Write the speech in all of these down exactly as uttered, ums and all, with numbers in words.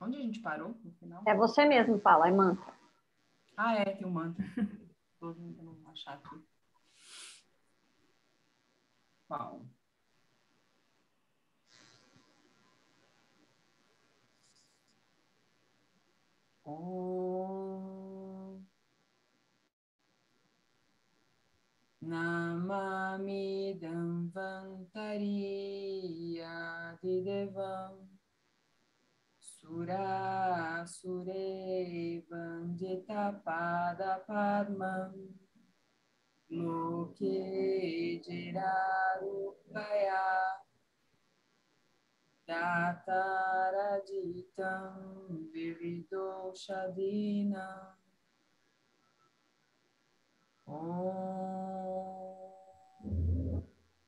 Onde a gente parou no final? É você mesmo, Paula, é mantra. Ah, é, tem um mantra. Tô tentando achar aqui. Qual? Om Namami Dhanvantari Adidevam Sura Sure Vandita Pada Padmam Loke Jirarupaya Dataraditam Vivido Shadina Om.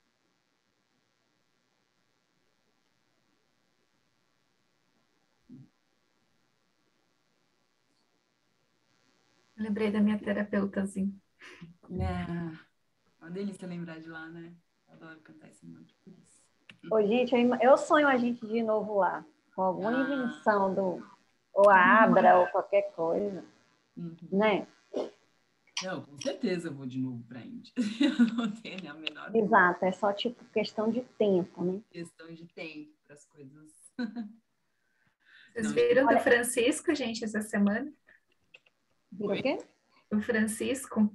Lembrei da minha terapeutazinha. É uma delícia lembrar de lá, né? Adoro cantar esse mantra por isso. Ô, gente, eu, eu sonho a gente de novo lá, com alguma Ah. invenção do ou a Abra ou qualquer coisa, Uhum. né? Não, com certeza eu vou de novo para a Índia. Eu não tenho a menor dúvida. Exato, é só tipo questão de tempo, né? Questão de tempo para as coisas. Vocês Não, viram olha- do Francisco, gente, essa semana? Viram o quê? O Francisco,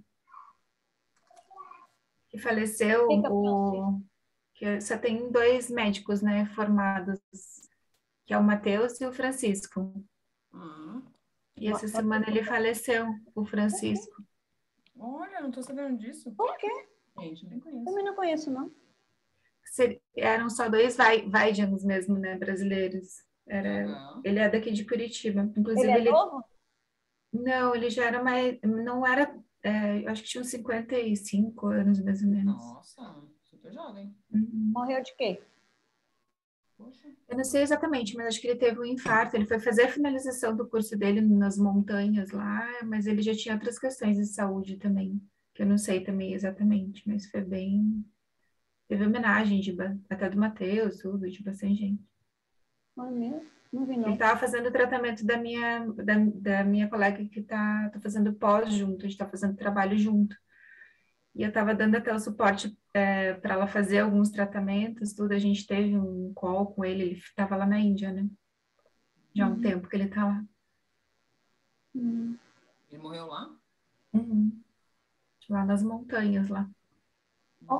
que faleceu, Quem que é o o... que só tem dois médicos, né, formados, que é o Matheus e o Francisco. Uhum. E essa Nossa, semana ele faleceu, o Francisco. Olha, não tô sabendo disso. Por quê? Gente, eu nem conheço. Também não conheço, não. Se- Eram só dois vai, Vaidianos mesmo, né, brasileiros. Era, Legal. ele é daqui de Curitiba. Ele Inclusive, é ele... novo? Não, ele já era mais... Não era... é, eu acho que tinha uns cinquenta e cinco anos, mais ou menos. Nossa, super jovem. Uhum. Morreu de quê? Poxa. Eu não sei exatamente, mas acho que ele teve um infarto. Ele foi fazer a finalização do curso dele nas montanhas lá, mas ele já tinha outras questões de saúde também, que eu não sei também exatamente, mas foi bem... Teve homenagem de, ba- até do Matheus, tudo, de bastante gente. Não é mesmo? Não vi, Ele não. estava fazendo o tratamento da minha, da, da minha colega que está tá fazendo pós junto, a gente está fazendo trabalho junto. E eu estava dando até o suporte para ela fazer alguns tratamentos, tudo. A gente teve um call com ele, ele estava lá na Índia, né? Já há um Uhum. tempo que ele está lá. Hum. Ele morreu lá? Uhum. Lá nas montanhas, lá. Ó.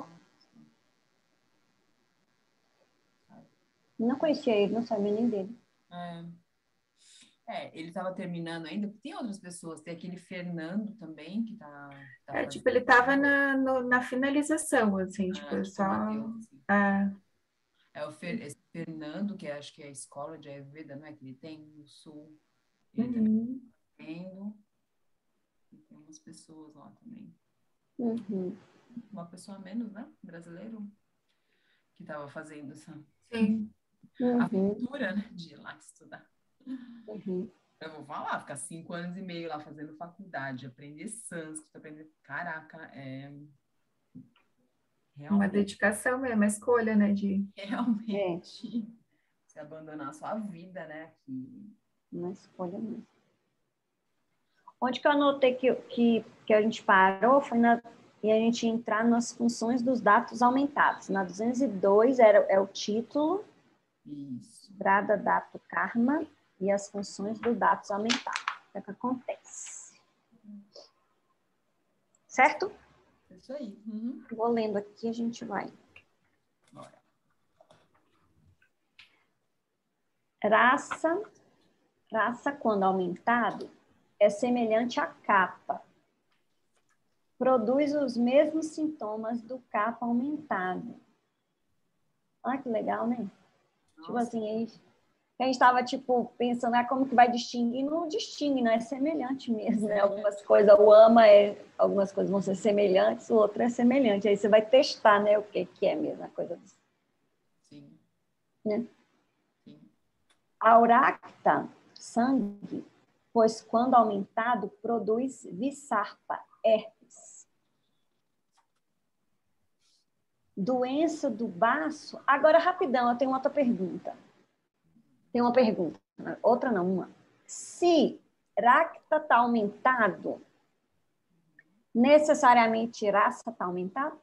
Não conhecia ele, não sabia nem dele. É. É, ele estava terminando ainda, porque tem outras pessoas, tem aquele Fernando também, que tá, tá É, fazendo. tipo, ele estava na, no- na finalização, assim, tipo, Ah, eu tipo o só... Matheus, assim. É, É o Fer, esse Fernando, que acho que é a escola de Ayurveda, não é? Que ele tem no sul. Ele também uhum. está vendo. E tem umas pessoas lá também. Uhum. Uma pessoa a menos, né? Brasileiro, que estava fazendo essa Sim. Uhum. aventura, né? De ir lá estudar. Uhum. Eu vou falar, ficar cinco anos e meio lá fazendo faculdade, aprender sânscrito, aprender. Caraca, é. Uma Realmente, dedicação mesmo, uma escolha, né, de... É, realmente. Você abandonar a sua vida, né? Aqui. uma escolha mesmo. Onde que eu anotei que, que, que a gente parou foi na, e a gente ia entrar nas funções dos dados aumentados. Na duzentos e dois era, é o título, Isso. Brada Dato Karma, e as funções do dados aumentados. O que é que acontece? Certo? Isso aí. Uhum. Vou lendo aqui, a gente vai. Bora. Raça, raça, quando aumentado, é semelhante à capa. Produz os mesmos sintomas do capa aumentado. Olha que legal, né? Nossa. Tipo assim, a gente a gente estava tipo, pensando, ah, como que vai distinguir? Não distingue, não é semelhante mesmo, né? Algumas coisas, o ama é, algumas coisas vão ser semelhantes, o outro é semelhante. Aí você vai testar, né, o que, que é a mesma coisa. Sim. Né? Sim. Auracta, sangue, pois quando aumentado, produz visarpa, herpes. Doença do baço. Agora, rapidão, eu tenho outra pergunta. Tem uma pergunta, outra não, uma. Se Rakta está aumentado, necessariamente Rasa está aumentado?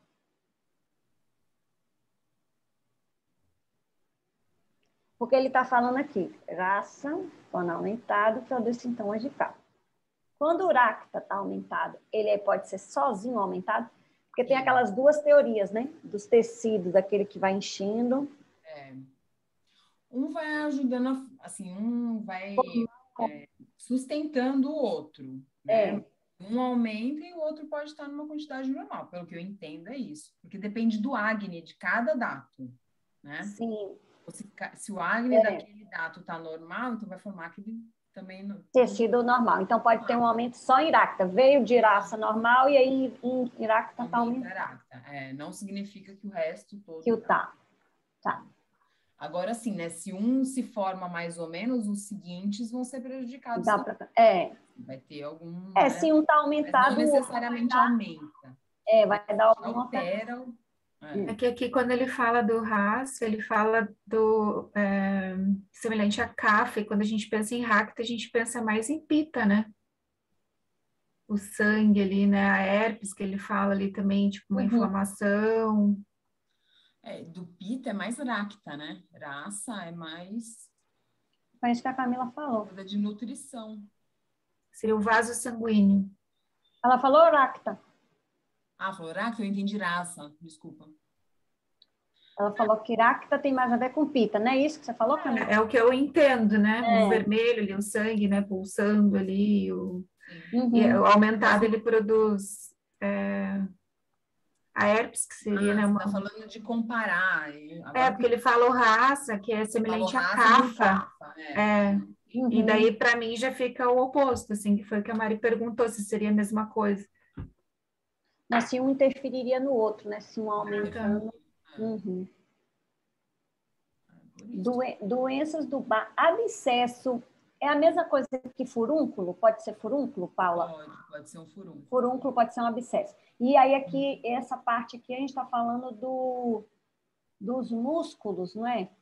Porque ele está falando aqui, Rasa, quando aumentado, produz sintomas de causa. Quando o Rakta está aumentado, ele pode ser sozinho aumentado? Porque tem aquelas duas teorias, né? Dos tecidos, daquele que vai enchendo. É. Um vai ajudando, a- assim, um vai é, sustentando o outro, né? É. Um aumenta e o outro pode estar numa quantidade normal, pelo que eu entendo é isso. Porque depende do Agni de cada dato, né? Sim. Se, se o Agni É. daquele dato está normal, então vai formar aquele também... No... Tecido normal. Então pode ter um aumento só em Rakta. Veio de raça normal e aí em Rakta está aumentando. Rakta. É, não significa que o resto todo... Que o tá. Tá. Agora sim, né? Se um se forma mais ou menos, os seguintes vão ser prejudicados. Dá pra... É. Vai ter algum... É, né? se um tá aumentado... Mas não necessariamente aumenta. É, vai dar alguma... Altera... É que aqui, quando ele fala do Rasa, ele fala do é, semelhante a Kapha, e quando a gente pensa em Rakta, a gente pensa mais em Pitta, né? O sangue ali, né? A herpes que ele fala ali também, tipo, uma Uhum. inflamação. É, do Pitta é mais Rakta, né? Rasa é mais... Foi isso que a Camila falou. Coisa de nutrição. Seria o vaso sanguíneo. Ela falou Rakta. Ah, falou Rakta? Eu entendi Rasa. Desculpa. Ela falou que Rakta tem mais a ver com Pitta, não é isso que você falou, Camila? É, é o que eu entendo, né? É. O vermelho ali, o sangue, né? Pulsando ali. O, Uhum. e o aumentado, ele produz é, a herpes, que seria, Ah, né? você Uma, tá falando de comparar. Agora é, porque ele falou raça, que é semelhante a Kapha. É. É. Uhum. E daí, para mim, já fica o oposto, assim, que foi o que a Mari perguntou, se seria a mesma coisa. Mas se um interferiria no outro, né? Se um Então, aumentando. Uhum. Doen doenças do bar. Abscesso é a mesma coisa que furúnculo? Pode ser furúnculo, Paula? Pode, pode ser um furúnculo. Furúnculo pode ser um abscesso. E aí aqui, essa parte aqui, a gente está falando do, dos músculos, não é?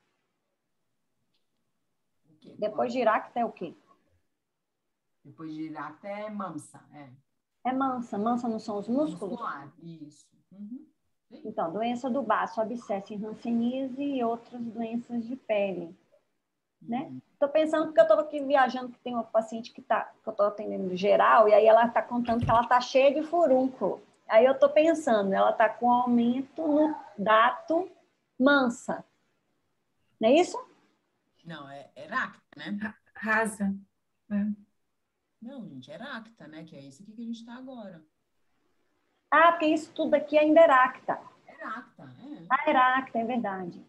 O quê? Depois de Rakta é o quê? Depois de Rakta é Mamsa, é. É mansa. Mansa não são os músculos? Muscular, isso. Uhum. Então, doença do baço, abscesso e hanseníase e outras doenças de pele. Né? Estou pensando porque eu estou aqui viajando, que tem uma paciente que, tá, que eu estou atendendo geral, e aí ela está contando que ela está cheia de furúnculo. Aí eu estou pensando, ela está com aumento no dato mansa. Não é isso? Não, é, é Rakta, né? Rasa. É. Não, gente, é Rakta, né? Que é isso aqui que a gente está agora. Ah, porque isso tudo aqui ainda é Rakta. É Rakta, é. Ah, é Rakta, é verdade.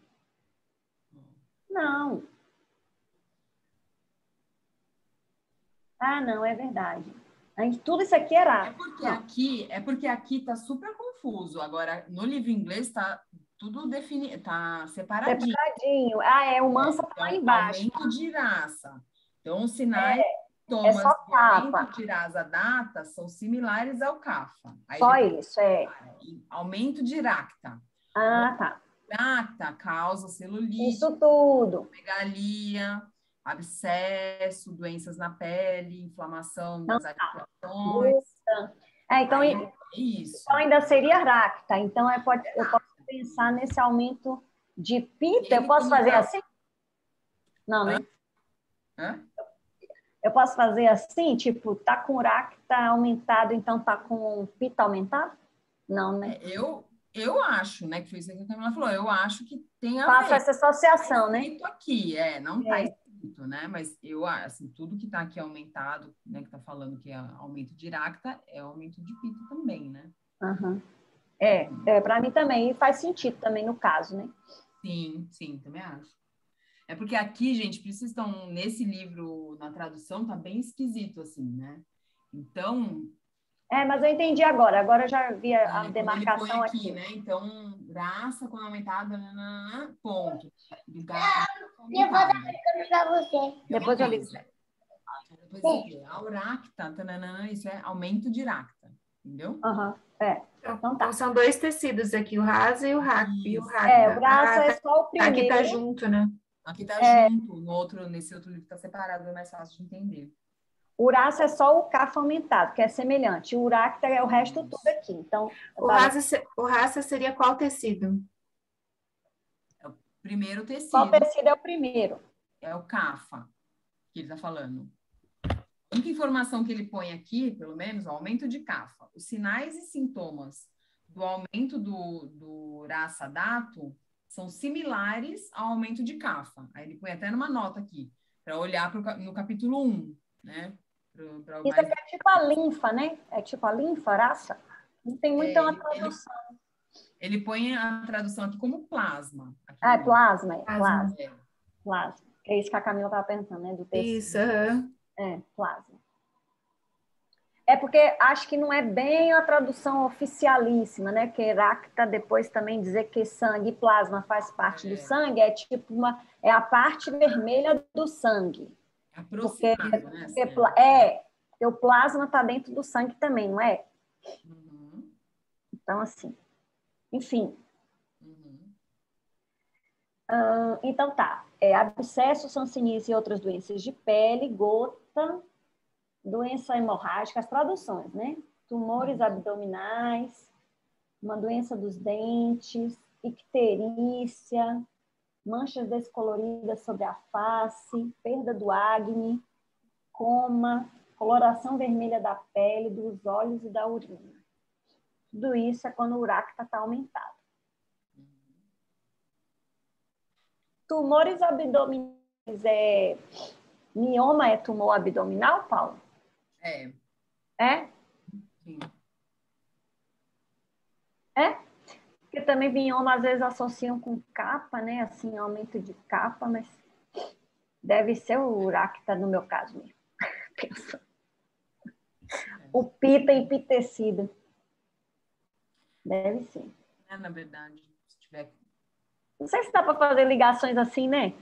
Não. Ah, não, é verdade. Tudo isso aqui é Rakta. É porque aqui, é porque aqui tá super confuso. Agora, no livro inglês tá tudo definido, tá separadinho. Separadinho. Ah, é, o mansa tá Então, lá embaixo. aumento de raça. Então, os sinais, É, sintomas é só de aumento capa. de rasa data são similares ao Kapha. Aí Só depois, isso, é. aumento de Rakta. Ah, tá. Rakta causa celulite, Isso tudo. megalia, abscesso, doenças na pele, inflamação das Então, tá. articulações. É, então, Aí, é isso. então ainda seria Rakta. Então é, pode, eu posso pensar nesse aumento de Pitta. Eu posso fazer assim? Não, né? Hã? Eu posso fazer assim, tipo, tá com Rakta aumentado, então tá com Pitta aumentado? Não, né? É, eu, eu acho, né, que foi isso que a Camila falou, eu acho que tem a Faço ver. essa associação, Tá né? escrito aqui, é, não tá É. escrito, né, mas eu, assim, tudo que tá aqui aumentado, né, que tá falando que é aumento de Rakta, é aumento de Pitta também, né? Uhum. É, é para mim também, e faz sentido também no caso, né? Sim, sim, também acho. É porque aqui, gente, por isso vocês estão nesse livro, na tradução, tá bem esquisito, assim, né? Então... É, mas eu entendi agora. Agora eu já vi a, a É, demarcação quando ele põe aqui, aqui. né? Então, raça quando aumentada, nananã, ponto. Do gato, Eu vou dar câmera pra você. Depois eu ligo. Depois isso aqui, a uracta, tananã, isso é aumento de racta, entendeu? Aham, é. Então, Então tá. então são dois tecidos aqui, o rasa e o Rakta. E o Rakta. É, o braço é só o Aqui primeiro. tá junto, né? Aqui tá É. junto, no outro, nesse outro livro tá separado, é mais fácil de entender. Uraça é só o K aumentado, que é semelhante. O Uracta é o resto Isso. tudo aqui. Então, eu O tava- raça, se- o raça seria qual tecido? Primeiro qual tecido tecido é o primeiro? é o CAFA, que ele tá falando. A única informação que ele põe aqui, pelo menos, é o aumento de CAFA. Os sinais e sintomas do aumento do, do raça-dato são similares ao aumento de CAFA. Aí ele põe até numa nota aqui, para olhar pro, ca- no capítulo um, né? Pro, pra o Isso mais- aqui é tipo a linfa, né? É tipo a linfa, raça. Não tem muita É, uma ele, ele, tradução. ele põe a tradução aqui como plasma. Aqui Ah, é no- plasma, é Plasma. plasma, é, plasma. É isso que a Camila estava pensando, né? Do tecido. Isso, aham. É, plasma. É porque acho que não é bem a tradução oficialíssima, né? Que Heracta depois também dizer que sangue e plasma faz parte É. do sangue, é tipo uma, é a parte vermelha do sangue. Porque, aproximado, né? porque assim, pla- é, porque o plasma está dentro do sangue também, não é? Uhum, Então, assim, enfim. uhum. Então tá, é, abscesso, sancinise e outras doenças de pele, gota, doença hemorrágica, as traduções, né? Tumores Uhum. abdominais, uma doença dos dentes, icterícia, manchas descoloridas sobre a face, perda do acne, coma, coloração vermelha da pele, dos olhos e da urina. Tudo isso é quando o uracta está aumentado. Tumores abdominais, é... mioma é tumor abdominal, Paulo? É, É? sim. É? Porque também mioma às vezes associam com capa, né? Assim, aumento de capa, mas deve ser o uracta no meu caso mesmo. Pensa. O pita empitecido. Deve ser. É, na verdade, se tiver. Não sei se dá para fazer ligações assim, né?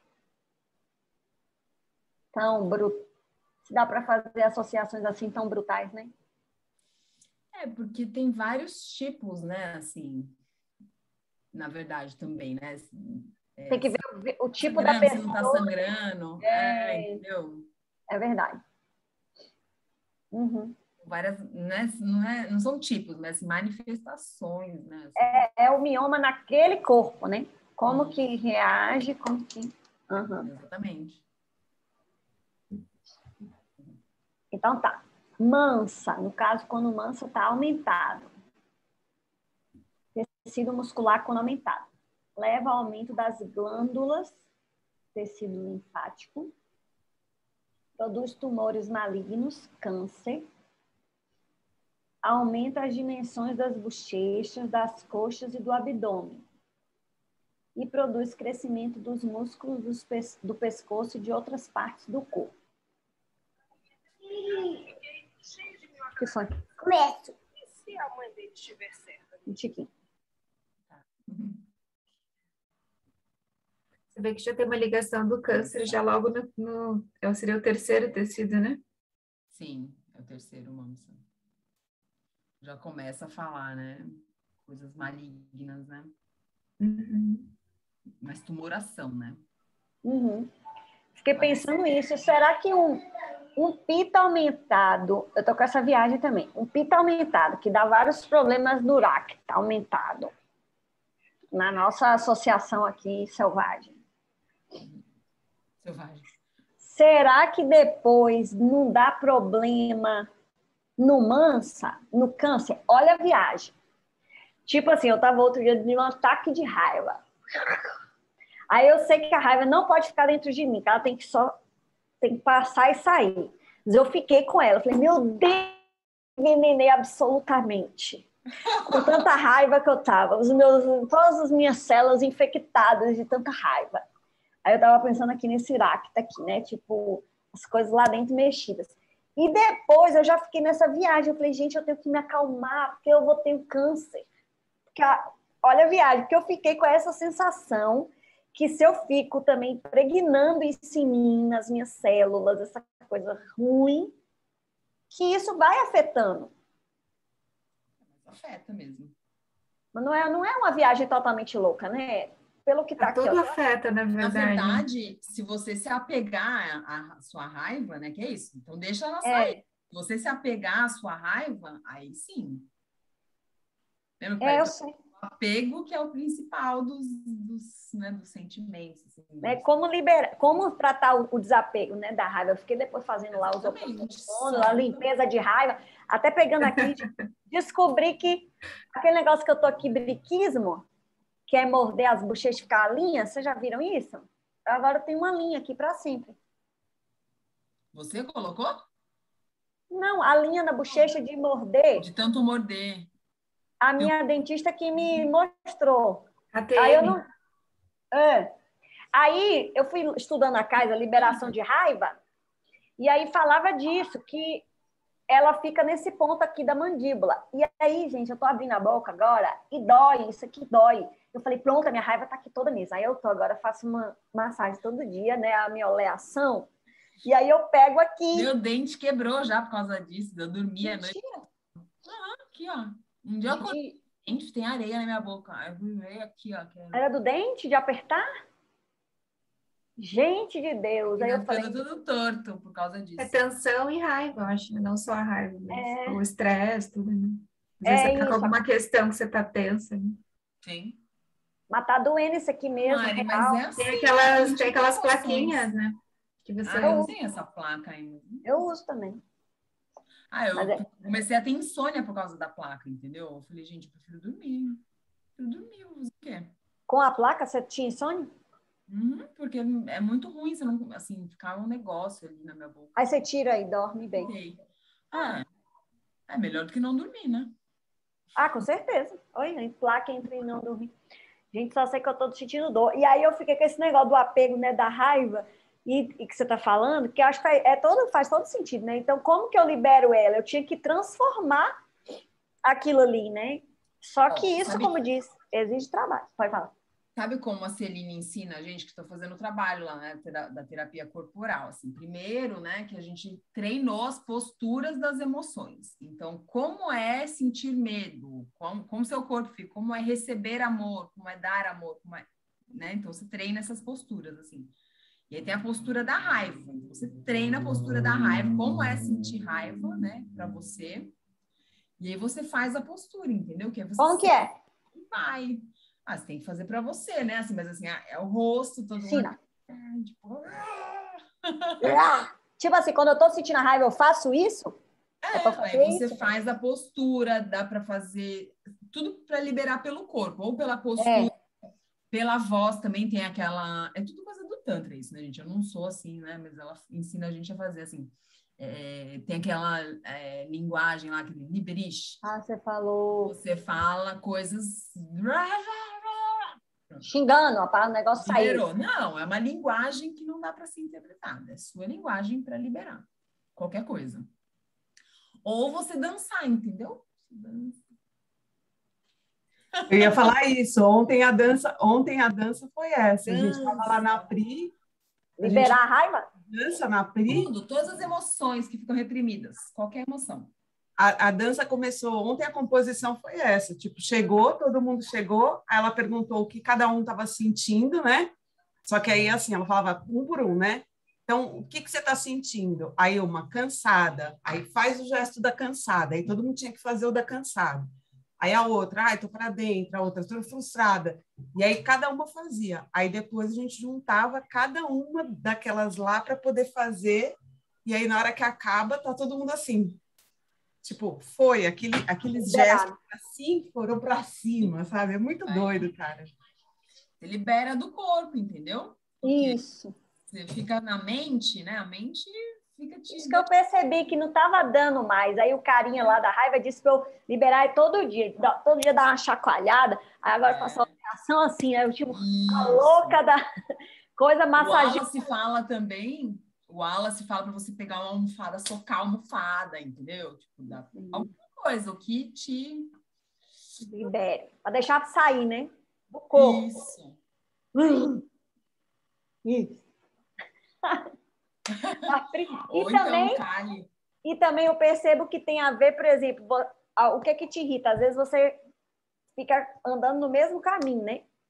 Tão bruto. Se dá para fazer associações assim tão brutais, né? É, porque tem vários tipos, né? Assim, na verdade, também, né? Assim, é, Tem que se ver o, o tá tipo da sangrando, se não tá pessoa. sangrando, é, entendeu? É verdade. Uhum. Várias, né? Não, é, não são tipos, mas manifestações, né? Assim, É, é o mioma naquele corpo, né? Como Isso. que reage, como que... Uhum. Exatamente. Então tá. Mansa, no caso, quando mansa está aumentado. Tecido muscular quando aumentado. Leva ao aumento das glândulas, tecido linfático. Produz tumores malignos, câncer. Aumenta as dimensões das bochechas, das coxas e do abdômen. E produz crescimento dos músculos dos pes- do pescoço e de outras partes do corpo. O que foi? Começo. E se a mãe dele estiver certa? Um tiquinho. Você vê que já tem uma ligação do câncer já logo no, no é, seria o terceiro tecido, né? Sim, é o terceiro mansa. Já começa a falar, né? Coisas malignas, né? Uhum. Mas tumoração, né? Uhum. Fiquei pensando nisso. Será que um, um pita aumentado... Eu tô com essa viagem também. Um pita aumentado, que dá vários problemas no uracta aumentado. Na nossa associação aqui, selvagem. Selvagem. Será que depois não dá problema no mansa, no câncer? Olha a viagem. Tipo assim, eu tava outro dia de um ataque de raiva. Aí eu sei que a raiva não pode ficar dentro de mim, que ela tem que só tem que passar e sair. Mas eu fiquei com ela. Falei, meu Deus, envenenei absolutamente. Com tanta raiva que eu tava. Os meus, todas as minhas células infectadas de tanta raiva. Aí eu tava pensando aqui nesse Iracta aqui, né? Tipo, as coisas lá dentro mexidas. E depois eu já fiquei nessa viagem. Eu falei, gente, eu tenho que me acalmar, porque eu vou ter um câncer. Porque, olha a viagem, porque eu fiquei com essa sensação que se eu fico também impregnando isso em mim, nas minhas células, essa coisa ruim, que isso vai afetando. Mas afeta mesmo. Mas não é, não é uma viagem totalmente louca, né? pelo que tá aqui, Tudo ó. afeta, na Na verdade. verdade, se você se apegar à à sua raiva, né? Que é isso. Então, deixa ela É. sair. Se você se apegar à sua raiva, aí sim. Lembra que eu É, eu falei? sei. O apego que é o principal dos, dos, né, dos sentimentos. Assim, Né? dos- Como liberar, como tratar o, o desapego, né, da raiva. Eu fiquei depois fazendo lá os Exatamente. sono, a limpeza de raiva, até pegando aqui, descobri que aquele negócio que eu tô aqui, briquismo, que é morder as bochechas e ficar a linha, vocês já viram isso? Agora tem uma linha aqui para sempre. Você colocou? Não, a linha na bochecha de morder, De tanto morder. a minha dentista que me mostrou. A Aí eu T M. não. É. Aí eu fui estudando a casa, liberação de raiva, e aí falava disso, que ela fica nesse ponto aqui da mandíbula. E aí, gente, eu tô abrindo a boca agora e dói, isso aqui dói. Eu falei, pronto, a minha raiva tá aqui toda nisso. Aí eu tô agora, faço uma massagem todo dia, né, a minha oleação, e aí eu pego aqui. Meu dente quebrou já por causa disso. Eu dormi à noite. Mentira. Ah, aqui, ó. Um dia eu acordei, De- gente, tem areia na minha boca. Aí eu fui aqui, ó. Que Era do dente, de apertar? Gente de Deus. Aí tá eu falei, ficando tudo torto por causa disso. É tensão e raiva, eu acho, né? Não só a raiva, mas É. o estresse, tudo, né? Às É vezes você tá com isso. alguma questão que você tá tensa, né? Sim. mas tá doendo isso aqui mesmo, Mari, real. mas é assim. Tem aquelas, gente tem aquelas tem emoções. plaquinhas, né? Que você... Ah, eu não tenho essa placa ainda. Eu uso também. Ah, eu Mas é- comecei a ter insônia por causa da placa, entendeu? Eu falei, gente, eu prefiro dormir. Eu prefiro dormir, eu vou fazer o quê? Com a placa, você tinha insônia? Uhum, porque é muito ruim, você não, assim, ficar um negócio ali na minha boca. Aí você tira e dorme bem. Ok. Ah, é melhor do que não dormir, né? Ah, com certeza. Oi, placa entre não dormir. Gente, só sei que eu tô sentindo dor. E aí eu fiquei com esse negócio do apego, né, da raiva, e, e que você tá falando, que eu acho que é todo, faz todo sentido, né? Então, como que eu libero ela? Eu tinha que transformar aquilo ali, né? Só que Ó, isso, sabe- como diz, exige trabalho. Pode falar. Sabe como a Celine ensina a gente que está fazendo o trabalho lá, né, tera- da terapia corporal? Assim, primeiro, né, que a gente treinou as posturas das emoções. Então, como é sentir medo? Como, como seu corpo fica? Como é receber amor? Como é dar amor? Como é, né? Então, você treina essas posturas, assim. E aí tem a postura da raiva. Então, você treina a postura da raiva, como é sentir raiva, né, para você. E aí você faz a postura, entendeu? Que aí você Como que é? vai. Ah, você tem que fazer para você, né? Assim, mas assim, ah, é o rosto, todo Ensina. mundo. Tipo, Tipo assim, quando eu tô sentindo a raiva, eu faço isso? é, É pra fazer aí você isso? faz a postura, dá para fazer tudo para liberar pelo corpo, ou pela postura, É. pela voz também tem aquela. É tudo coisa do Tantra, isso, né, gente? Eu não sou assim, né? Mas ela ensina a gente a fazer assim. É, tem aquela é, linguagem lá, aquele liberish. Ah, você falou Você fala coisas. xingando, para o negócio sair. Liberou. Não, é uma linguagem que não dá para ser interpretada. É sua linguagem para liberar qualquer coisa. Ou você dançar, entendeu? Dança. Eu ia falar isso. Ontem a dança, ontem a dança foi essa. A gente estava lá na Dança. Pri. A Liberar gente a raiva? dança na Pri. Tudo, todas as emoções que ficam reprimidas, qualquer emoção. A, a dança começou ontem, a composição foi essa. Tipo, chegou, todo mundo chegou. Aí ela perguntou o que cada um estava sentindo, né? Só que aí, assim, ela falava um por um, né? Então, o que, que você está sentindo? Aí uma cansada. Aí faz o gesto da cansada. Aí todo mundo tinha que fazer o da cansada. Aí a outra, ai, tô para dentro. A outra, tô frustrada. E aí cada uma fazia. Aí depois a gente juntava cada uma daquelas lá para poder fazer. E aí na hora que acaba, tá todo mundo assim. Tipo, foi, aquele, aqueles Liberado. gestos assim foram para cima, sabe? É muito doido, cara. Você libera do corpo, entendeu? Porque Isso. você fica na mente, né? A mente fica te... Isso que eu percebi que não estava dando mais. Aí o carinha lá da raiva disse para eu liberar todo dia. Todo dia dar uma chacoalhada. Aí agora passou a reação assim, aí eu tipo, a louca da coisa O massageada. Wallace fala também, o Wallace fala para você pegar uma almofada, socar a almofada, entendeu? Tipo, dá alguma coisa, o que te... Libere. Para deixar sair, né? Do corpo. Isso. Isso. Ou e, então também, cale. e também eu percebo que tem a ver, por exemplo, o que é que te irrita? Às vezes você fica andando no mesmo caminho, né?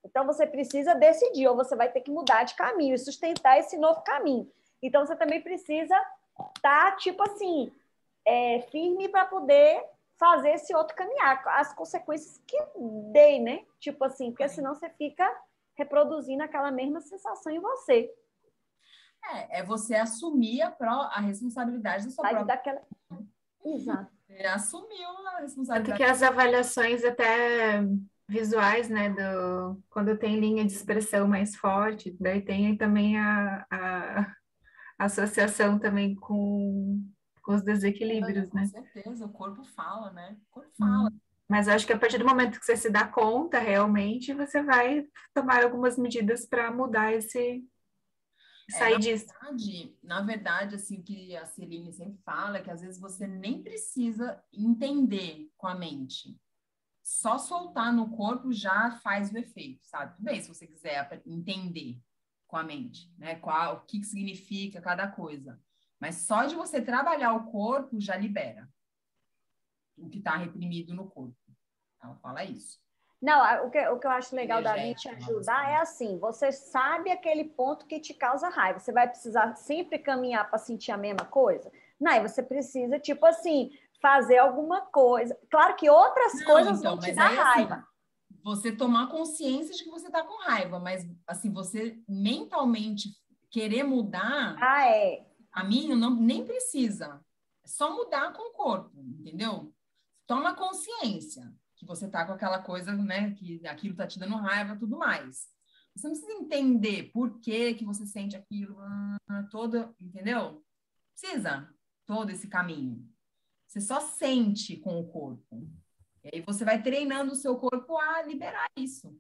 Então, você precisa decidir, ou você vai ter que mudar de caminho e sustentar esse novo caminho. Então, você também precisa estar, tipo assim, é, firme para poder fazer esse outro caminhar, as consequências que dê, né? Tipo assim, porque senão você fica reproduzindo aquela mesma sensação em você. É, é você assumir a, pró a responsabilidade da sua Vai própria... daquela... Exato. Você assumiu a Tanto responsabilidade. que as avaliações até visuais, né, do, quando tem linha de expressão mais forte, daí tem também a, a associação também com, com os desequilíbrios, Com né? certeza, o corpo fala, né? O corpo fala. Hum. Mas eu acho que a partir do momento que você se dá conta, realmente, você vai tomar algumas medidas para mudar esse... É, sair na disso. verdade, na verdade, assim, o que a Celine sempre fala é que às vezes você nem precisa entender com a mente. Só soltar no corpo já faz o efeito, sabe? Tudo bem, se você quiser entender com a mente, né? Qual, o que que significa cada coisa. Mas só de você trabalhar o corpo já libera o que está reprimido no corpo. Ela fala isso. Não, o que, o que eu acho legal da Davi te Energético, ajudar é assim, você sabe aquele ponto que te causa raiva. Você vai precisar sempre caminhar para sentir a mesma coisa? Não, aí você precisa, tipo assim, fazer alguma coisa. Claro que outras Não, coisas então, vão te mas dar aí, raiva. assim, você tomar consciência de que você está com raiva, mas assim, você mentalmente querer mudar Ah, é. caminho, não, nem precisa. É só mudar com o corpo, entendeu? Toma consciência que você tá com aquela coisa, né, que aquilo tá te dando raiva e tudo mais. Você não precisa entender por que que você sente aquilo, ah, toda, entendeu? Precisa todo esse caminho. Você só sente com o corpo. E aí você vai treinando o seu corpo a liberar isso.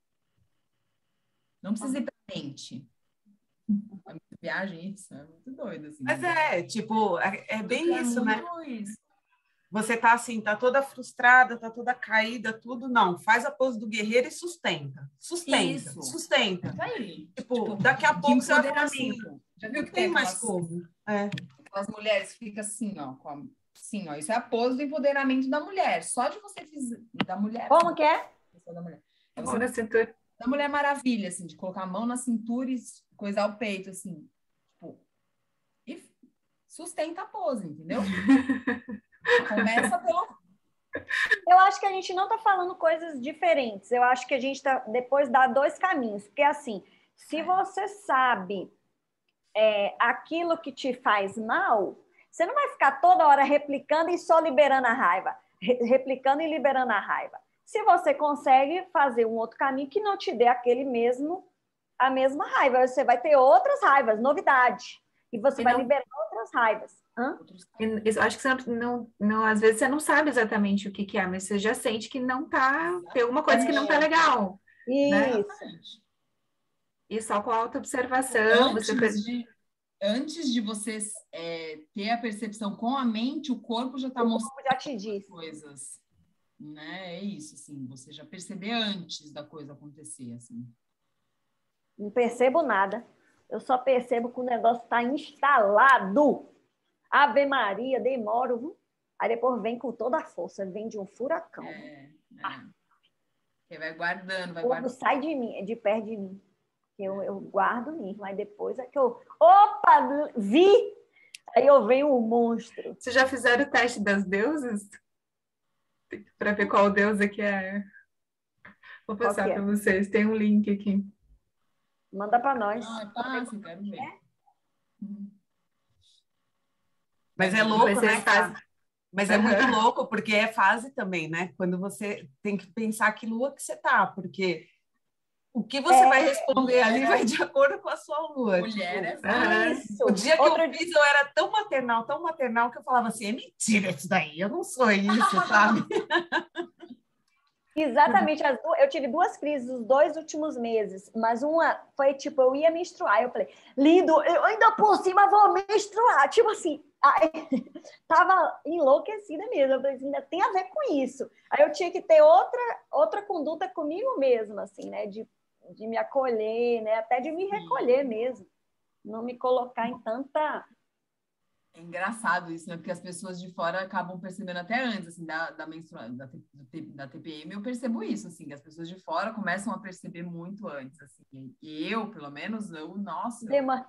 Não precisa ir para a mente. É muito viagem isso, é muito doido, assim. Mas é, tipo, é, é bem É isso, né? muito isso. Você tá assim, tá toda frustrada, tá toda caída, tudo. Não, faz a pose do guerreiro e sustenta. Sustenta, Isso. sustenta. Isso aí. Tipo, Tipo, daqui a de pouco você vai falar empoderação. assim, Já viu não que tem tem mais aquelas, como. É. aquelas mulheres que ficam assim, ó, com a, assim, ó. Isso é a pose do empoderamento da mulher. Só de você fizer da mulher. Como que é? Da mulher. É Mão você na cintura. da Mulher Maravilha, assim, de colocar a mão na cintura e coisar o peito, assim, tipo, e sustenta a pose, entendeu? Começa pelo... Eu acho que a gente não está falando coisas diferentes. Eu acho que a gente está depois dá dois caminhos. Porque, assim, se É. você sabe é, aquilo que te faz mal, você não vai ficar toda hora replicando e só liberando a raiva. Re- replicando e liberando a raiva. Se você consegue fazer um outro caminho que não te dê aquele mesmo, a mesma raiva, você vai ter outras raivas, novidade. E você E vai não- liberar outras raivas. Hã? E isso, acho que você não, não, às vezes você não sabe exatamente o que que é, mas você já sente que não tá, tem alguma coisa que não tá legal, né? Isso. Exatamente. E só com a autoobservação, você Antes de, antes de você é, ter a percepção com a mente, o corpo já está O mostrando corpo já te disse. coisas, né? É isso, assim, você já perceber antes da coisa acontecer, assim. Não percebo nada. Eu só percebo que o negócio está instalado. Ave Maria, demoro. Viu? Aí depois vem com toda a força, vem de um furacão. É, é. Você vai guardando, vai O povo guardando. sai de mim, de perto de mim. Eu, eu guardo mesmo. Aí depois é que eu. Opa! Vi! Aí eu venho um monstro. Vocês já fizeram o teste das deusas? Para ver qual deusa que é. Vou Qual passar que para é? vocês, tem um link aqui. Manda para nós. Ah, passa, quero ver. Uhum. Mas é Quero ver. louco, Depois vocês né? fazem. Mas é Uhum. muito louco, porque é fase também, né? Quando você tem que pensar que lua que você tá, porque o que você É, vai responder mulher ali é- vai de acordo com a sua lua. Mulher é tipo, fácil. Isso. o dia que Outro eu fiz, eu era tão maternal, tão maternal, que eu falava assim, é mentira isso daí, eu não sou isso, sabe? Exatamente, as duas, eu tive duas crises nos dois últimos meses, mas uma foi tipo, eu ia menstruar, eu falei, lindo, eu ainda por cima vou menstruar, tipo assim, aí, tava enlouquecida mesmo, eu falei, ainda tem a ver com isso, aí eu tinha que ter outra, outra conduta comigo mesma, assim, né, de, de me acolher, né, até de me recolher mesmo, não me colocar em tanta É engraçado isso, né? Porque as pessoas de fora acabam percebendo até antes, assim, da, da menstruação, da, da T P M, eu percebo isso, assim, que as pessoas de fora começam a perceber muito antes, assim. E eu, pelo menos, eu, nossa... Eu... Dema...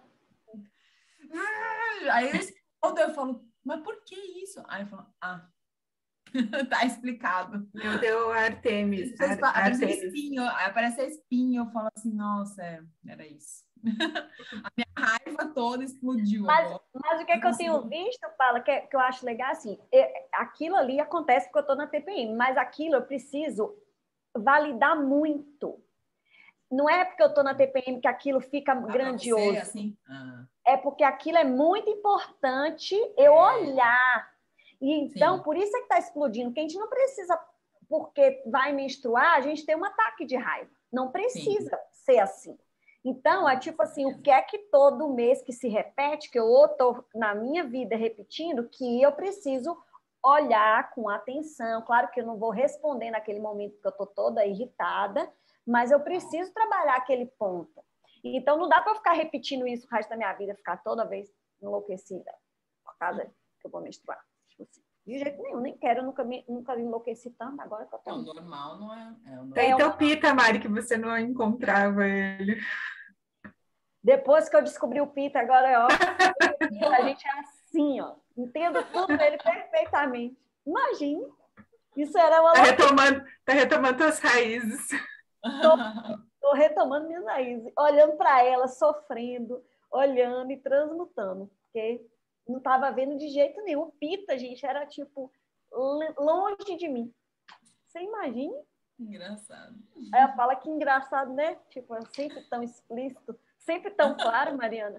Aí eu, eu falo, mas por que isso? Aí eu falo, ah, tá explicado. Meu Deus, Artemis. Ar, Aparece Artemis. espinho, aí aparece a espinha, eu falo assim, nossa, é, era isso. A minha raiva toda explodiu Mas, agora. mas o que, é que eu tenho visto, Paula, que, que eu acho legal, assim, é, aquilo ali acontece porque eu estou na T P M, mas aquilo eu preciso validar muito. Não é porque eu estou na T P M que aquilo fica Ah, grandioso. você, assim? Ah. É porque aquilo é muito importante eu É. olhar. E então, Sim. por isso é que está explodindo, porque a gente não precisa, porque vai menstruar, a gente tem um ataque de raiva. Não precisa Sim. ser assim. Então, é tipo assim, o que é que todo mês que se repete, que eu estou na minha vida repetindo, que eu preciso olhar com atenção. Claro que eu não vou responder naquele momento porque eu estou toda irritada, mas eu preciso trabalhar aquele ponto. Então, não dá para ficar repetindo isso o resto da minha vida, ficar toda vez enlouquecida por causa que eu vou menstruar. Tipo assim, de jeito nenhum, nem quero, eu nunca me, nunca me enlouqueci tanto, agora que eu tô... Não, normal não é... é o Tem normal. teu Pita, Mari, que você não encontrava ele. Depois que eu descobri o Pita, agora é ó, a gente é assim, ó. Entendo tudo dele perfeitamente. Imagine. Isso era uma Tá retomando, tá retomando tuas raízes. Estou retomando minhas raízes, olhando para ela, sofrendo, olhando e transmutando, porque não estava vendo de jeito nenhum. O Pita, gente, era tipo longe de mim. Você imagina? Engraçado. Aí ela fala que engraçado, né? Tipo, é sempre tão explícito, sempre tão claro, Mariana.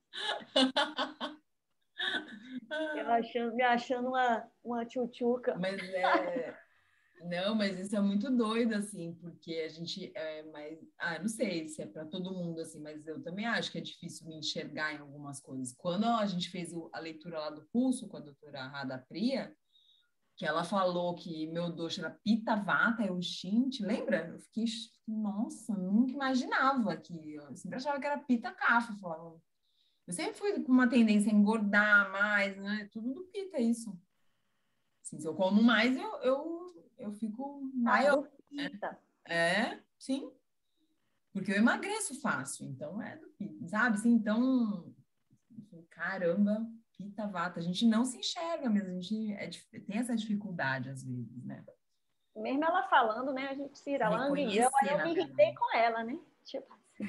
Eu achando, me achando uma, uma tchutchuca. Mas é... Não, mas isso é muito doido, assim, porque a gente é mais... Ah, não sei se é para todo mundo, assim, mas eu também acho que é difícil me enxergar em algumas coisas. Quando a gente fez a leitura lá do curso com a doutora Radha Priya, que ela falou que meu doce era Pitta Vata, eu, gente, lembra? Eu fiquei, nossa, nunca imaginava que... Eu sempre achava que era Pitta Kapha, eu falava... Eu sempre fui com uma tendência a engordar mais, né? Tudo do Pitta, isso. Assim, se eu como mais, eu, eu, eu fico maior. Né? É, sim. Porque eu emagreço fácil, então é do Pitta, sabe? Assim, então, caramba, Pitta Vata. A gente não se enxerga mesmo, a gente é, tem essa dificuldade às vezes, né? Mesmo ela falando, né? A gente se ira lá, aí eu me irritei com ela, né? Tipo assim.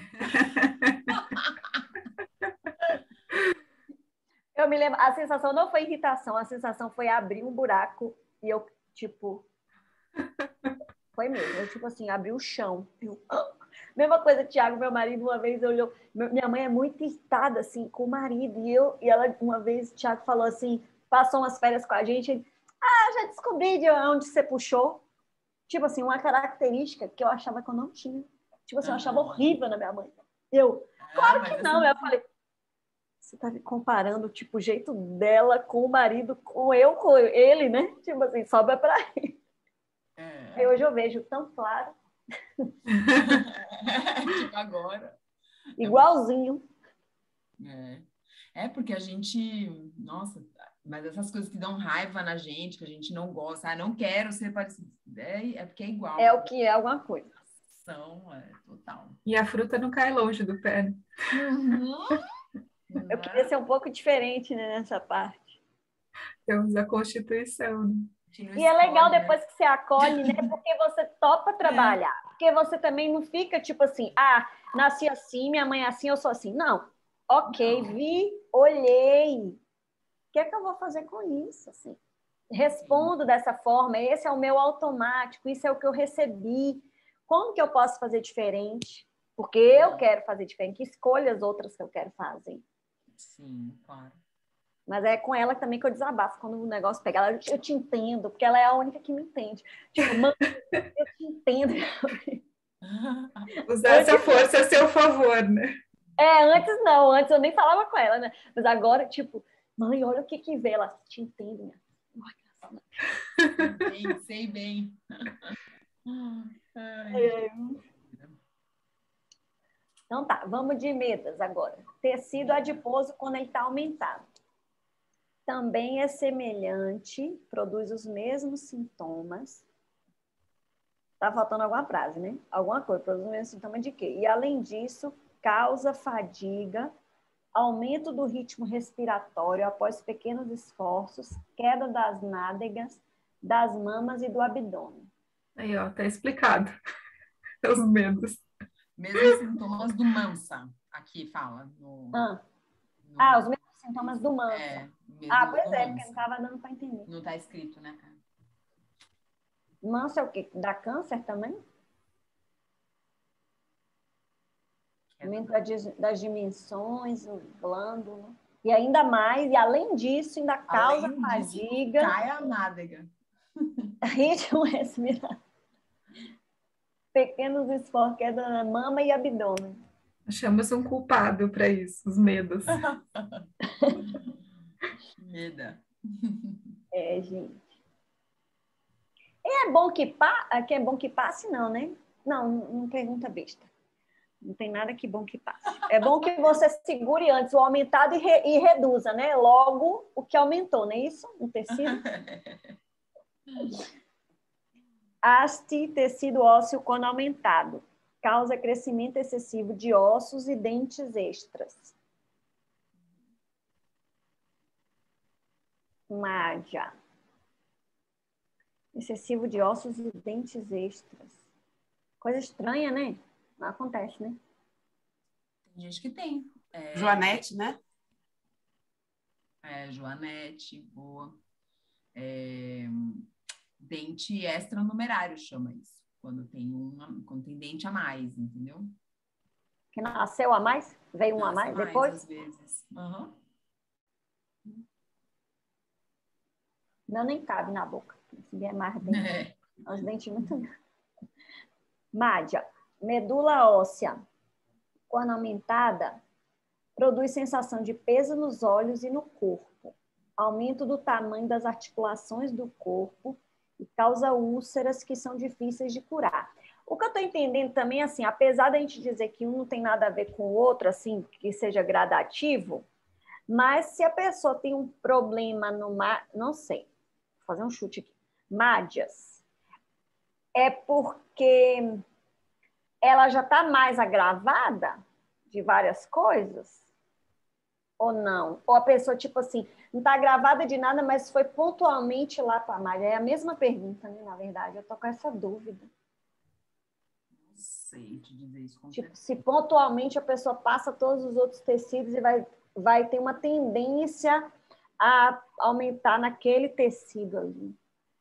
Eu me lembro, a sensação não foi irritação, a sensação foi abrir um buraco e eu, tipo, foi mesmo, eu, tipo assim, abri o chão. Eu, ah! Mesma coisa, Thiago, meu marido, uma vez olhou, minha mãe é muito irritada, assim, com o marido, e eu, e ela, uma vez, o Thiago falou assim, passou umas férias com a gente, ele, ah, já descobri de onde você puxou. Tipo assim, uma característica que eu achava que eu não tinha. Tipo assim, eu achava horrível na minha mãe. Eu, claro que não, eu falei, você tá me comparando, tipo, o jeito dela com o marido, com eu, com ele, né? Tipo assim, sobra pra ele. É. Aí hoje eu vejo tão claro. Tipo agora. Igualzinho. É. É porque a gente, nossa, mas essas coisas que dão raiva na gente, que a gente não gosta, ah, não quero ser parecido, é, é porque é igual. É o que é alguma coisa. São, é total. E a fruta não cai longe do pé. Uhum. Eu queria ser um pouco diferente, né, nessa parte. Temos a Constituição. E é legal depois que você acolhe, né? Porque você topa trabalhar. É. Porque você também não fica tipo assim, ah, nasci assim, minha mãe é assim, eu sou assim. Não. Ok, não. Vi, olhei. O que é que eu vou fazer com isso? Assim? Respondo Sim. dessa forma, esse é o meu automático, isso é o que eu recebi. Como que eu posso fazer diferente? Porque eu quero fazer diferente. Que escolhas outras que eu quero fazer? Sim, claro. Mas é com ela também que eu desabafo quando o negócio pega. Ela, eu te entendo, porque ela é a única que me entende. Tipo, mãe, eu te entendo. Usar essa força a seu favor, né? É, antes não, antes eu nem falava com ela, né? Mas agora, tipo, mãe, olha o que que vê. Ela te entende, minha. Sei bem, sei bem. Ai. É. Então tá, vamos de medas agora. Tecido adiposo quando ele está aumentado. também é semelhante, produz os mesmos sintomas. Tá faltando alguma frase, né? Alguma coisa, produz os mesmos sintomas de quê? E, além disso, causa fadiga, aumento do ritmo respiratório após pequenos esforços, queda das nádegas, das mamas e do abdômen. Aí, ó, tá explicado. Os medos. Mesmos sintomas do Mansa, aqui fala. No, Ah, no- ah os mesmos sintomas do mansa. É, mesmo Ah, do pois é, porque Mansa. não estava dando para entender. Não está escrito, né? Mansa é o quê? Dá câncer também? Aumento das dimensões, o glândula. E ainda mais, e além disso, ainda causa Além disso, fadiga, cai a nádega. ritmo respiratório, pequenos esforços, queda na mama e abdômen. Achamos um culpado para isso, os medos. Meda. É, gente. E é bom que, pa... que é bom que passe, não, né? Não, não pergunta besta. Não tem nada que bom que passe. É bom que você segure antes o aumentado e, re... e reduza, né? Logo o que aumentou, não é isso? Um tecido. Haste, tecido ósseo quando aumentado. Causa crescimento excessivo de ossos e dentes extras. Mádia. Excessivo de ossos e dentes extras. Coisa estranha, né? Não acontece, né? Tem gente que tem. É, Joanete, né? é, Joanete, boa. É, dente extranumerário chama isso. Quando tem, um, quando tem dente a mais, entendeu? Que nasceu a mais? Veio um a Nasce mais mais, depois? às vezes. Uhum. Não, nem cabe na boca. Se é mais dente. É. Os dentes muito grandes. Mádia. Medula óssea. Quando aumentada, produz sensação de peso nos olhos e no corpo. Aumento do tamanho das articulações do corpo e causa úlceras que são difíceis de curar. O que eu estou entendendo também, assim, apesar da gente dizer que um não tem nada a ver com o outro, assim, que seja gradativo, mas se a pessoa tem um problema no... Não sei, vou fazer um chute aqui. Mádias. É porque ela já está mais agravada de várias coisas? Ou não? Ou a pessoa, tipo assim, não está agravada de nada, mas foi pontualmente lá para a malha? É a mesma pergunta, né, na verdade. Eu estou com essa dúvida. Não sei te dizer isso com Tipo, certeza. se pontualmente a pessoa passa todos os outros tecidos e vai, vai ter uma tendência a aumentar naquele tecido ali.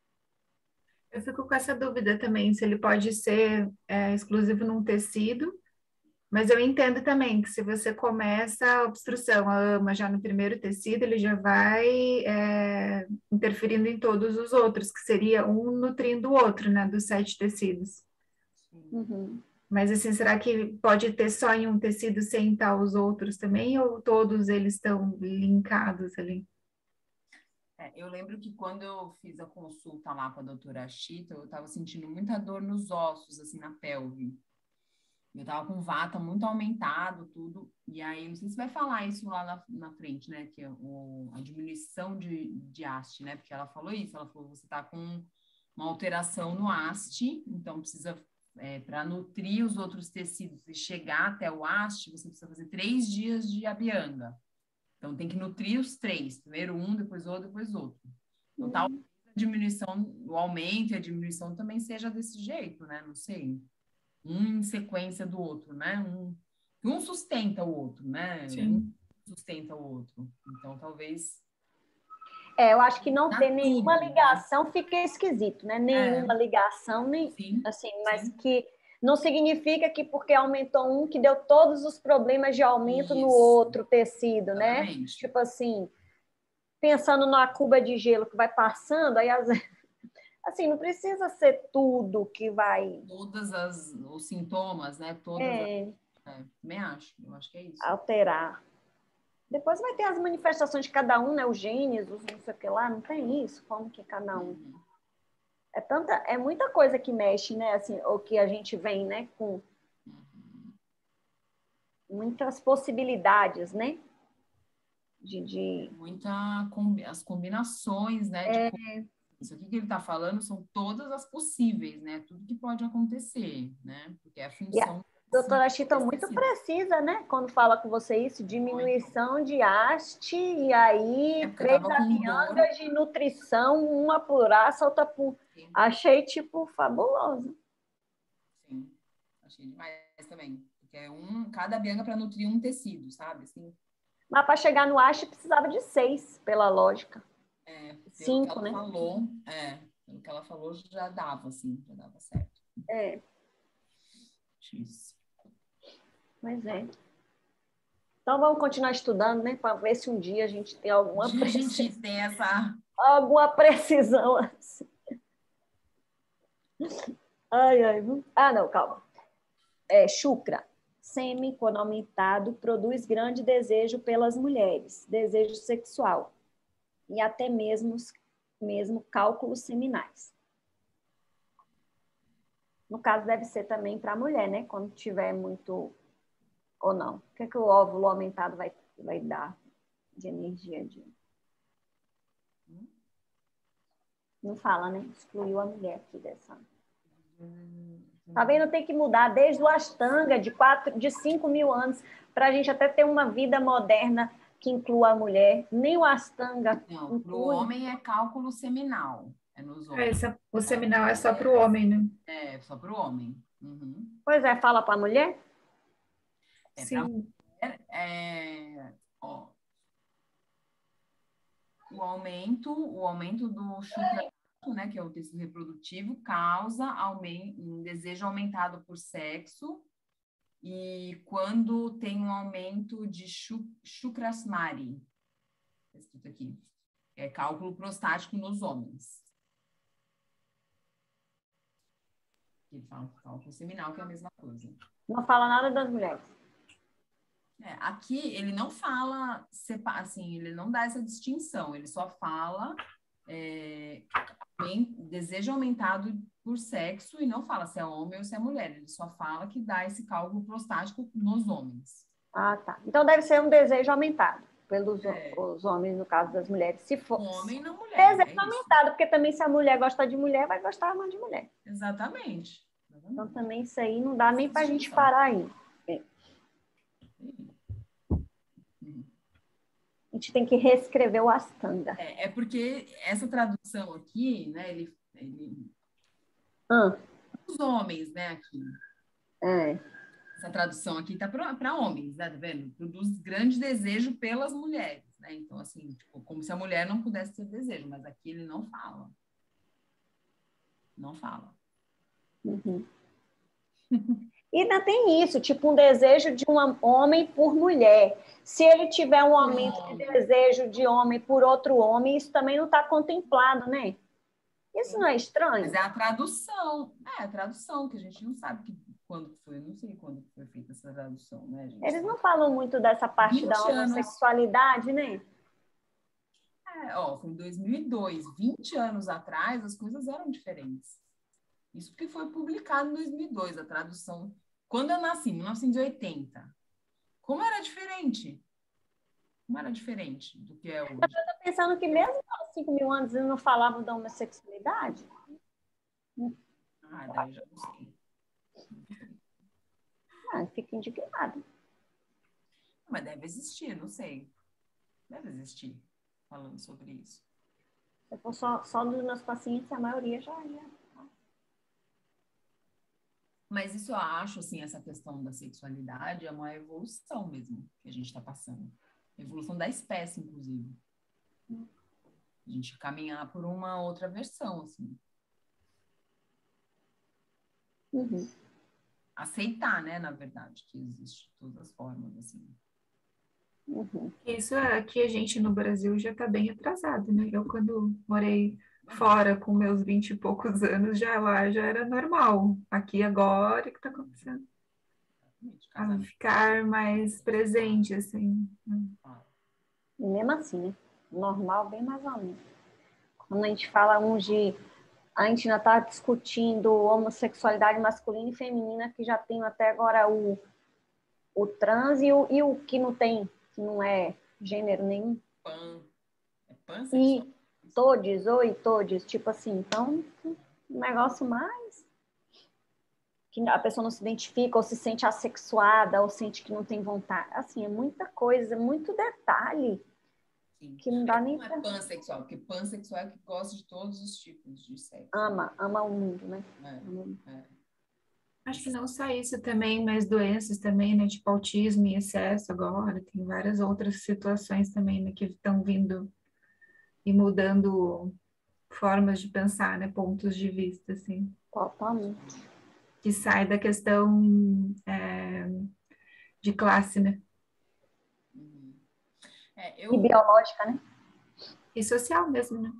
Eu fico com essa dúvida também, se ele pode ser é, exclusivo num tecido, mas eu entendo também que se você começa a obstrução, a ama já no primeiro tecido, ele já vai é, interferindo em todos os outros, que seria um nutrindo o outro, né, dos sete tecidos. Uhum. Mas assim, será que pode ter só em um tecido sem estar os outros também, ou todos eles estão linkados ali? É, eu lembro que quando eu fiz a consulta lá com a doutora Chita, eu estava sentindo muita dor nos ossos, assim, na pelve. Eu tava com vata muito aumentado, tudo. E aí, não sei se vai falar isso lá na, na frente, né? Que é o, a diminuição de, de haste, né? Porque ela falou isso, ela falou, você tá com uma alteração no haste, então precisa, é, para nutrir os outros tecidos e chegar até o haste, você precisa fazer três dias de abhyanga. Então, tem que nutrir os três. Primeiro um, depois outro, depois outro. Então, tal a diminuição, o aumento e a diminuição também seja desse jeito, né? Não sei. Um em sequência do outro, né? Um, um sustenta o outro, né? Sim. Um sustenta o outro. Então, talvez... É, eu acho que não Tá ter tudo, nenhuma né? ligação fica esquisito, né? Nenhuma É. ligação, nem Sim, assim, mas sim. que não significa que porque aumentou um, que deu todos os problemas de aumento no Isso. outro tecido, né? Exatamente. Tipo assim, pensando na cuba de gelo que vai passando, aí às vezes, assim, não precisa ser tudo que vai Todas as os sintomas, né? Todas é, as, é, também acho. Eu acho que é isso. alterar. Depois vai ter as manifestações de cada um, né? Os genes, os não sei o que lá, não tem isso, como que cada um. Uhum. É tanta, é muita coisa que mexe, né? Assim, ou que a gente vem, né? Com Uhum. muitas possibilidades, né? de, de... Muita combi as combinações, né? É... De... Isso aqui que ele está falando são todas as possíveis, né? Tudo que pode acontecer, né? Porque é a função. Doutora Chita, muito precisa, né? Quando fala com você isso, diminuição muito. De haste, e aí é três aviangas de nutrição, uma por aça, outra por... Sim. Achei, tipo, fabuloso. Sim, achei demais também. Porque é um, cada bianga para nutrir um tecido, sabe? Assim. Mas para chegar no haste precisava de seis, pela lógica. É, pelo Cinco, que ela né? falou, é, pelo que ela falou, já dava, assim, já dava certo. É. Isso. Mas é. Então vamos continuar estudando, né? Para ver se um dia a gente tem alguma precisão. A gente tem essa... alguma precisão assim. Ai, ai. Ah, não, calma. É, Shukra. Sêmen, quando aumentado, produz grande desejo pelas mulheres, desejo sexual, e até mesmo, mesmo cálculos seminais. No caso, deve ser também para a mulher, né? Quando tiver muito... Ou não? O que, é que o óvulo aumentado vai, vai dar de energia? De... Não fala, né? Excluiu a mulher aqui dessa... Tá vendo? Tem que mudar desde o Ashtanga, de, quatro, de cinco mil anos, para a gente até ter uma vida moderna que inclua a mulher. Nem o Ashtanga. Não, para o homem é cálculo seminal. É nos homens. É, o seminal é só para o homem, né? É, só para o homem. Uhum. Pois é, fala para a mulher? É, para mulher, é, ó, o aumento, o aumento do chukra, né, que é o tecido reprodutivo, causa aumento, um desejo aumentado por sexo, e quando tem um aumento de shukrasmari, está escrito aqui, é cálculo prostático nos homens. Ele fala cálculo seminal, que é a mesma coisa. Não fala nada das mulheres. É, aqui ele não fala, assim, ele não dá essa distinção, ele só fala é, desejo aumentado por sexo e não fala se é homem ou se é mulher, ele só fala que dá esse cálculo prostático nos homens. Ah, tá. Então deve ser um desejo aumentado pelos é. os homens, no caso das mulheres. Se for um homem não mulher. Desejo é aumentado, porque também se a mulher gosta de mulher, vai gostar mais de mulher. Exatamente. Exatamente. Então também isso aí não dá nem para a gente parar aí. É. A gente tem que reescrever o Ashtanga. É, é porque essa tradução aqui, né, ele... ele... Ah. Os homens, né, aqui. É. Essa tradução aqui tá para homens, né, tá vendo? Produz grande desejo pelas mulheres, né? Então, assim, tipo, como se a mulher não pudesse ter desejo, mas aqui ele não fala. Não fala. Uhum. E ainda tem isso, tipo um desejo de um homem por mulher. Se ele tiver um aumento de desejo de homem por outro homem, isso também não está contemplado, né? Isso não é estranho? Mas é a tradução. É a tradução, que a gente não sabe que, quando foi, não sei quando foi feita essa tradução, né, gente? Eles não falam muito dessa parte da homossexualidade, anos. Né? É, ó, foi em dois mil e dois, vinte anos atrás, as coisas eram diferentes. Isso porque foi publicado em dois mil e dois, a tradução. Quando eu nasci, em mil novecentos e oitenta, como era diferente? Como era diferente do que é hoje? Eu estou pensando que mesmo há cinco mil anos eles não falavam da homossexualidade. Ah, daí eu já não sei. Ah, fico indignada. Mas deve existir, não sei. Deve existir, falando sobre isso. Se for só, só dos meus pacientes, a maioria já ia. Mas isso eu acho, assim, essa questão da sexualidade é uma evolução mesmo que a gente está passando. Evolução da espécie, inclusive. A gente caminhar por uma outra versão, assim. Uhum. Aceitar, né, na verdade, que existe de todas as formas, assim. Uhum. Isso aqui a gente no Brasil já está bem atrasado, né? Eu quando morei fora com meus vinte e poucos anos, já lá já era normal. Aqui agora que está começando a ficar mais presente, assim. E mesmo assim, né? Normal, bem mais ou menos. Quando a gente fala um de... A gente ainda está discutindo homossexualidade masculina e feminina, que já tem até agora o, o trans e o, e o que não tem, que não é gênero nenhum. Pan. É E pansexual? todes, oi, todes, tipo assim, então, um negócio mais que a pessoa não se identifica, ou se sente assexuada, ou sente que não tem vontade. Assim, é muita coisa, muito detalhe, Sim. que não dá É que nem não é pra... pansexual, porque pansexual é que gosta de todos os tipos de sexo. Ama, ama o mundo, né? É, é. Acho que não só isso também, mas doenças também, né? Tipo autismo em excesso agora. Tem várias outras situações também, né? Que estão vindo e mudando formas de pensar, né? Pontos de vista, assim. Totalmente. Que sai da questão é, de classe, né? Uhum. É, E eu, biológica, né? E social mesmo, né?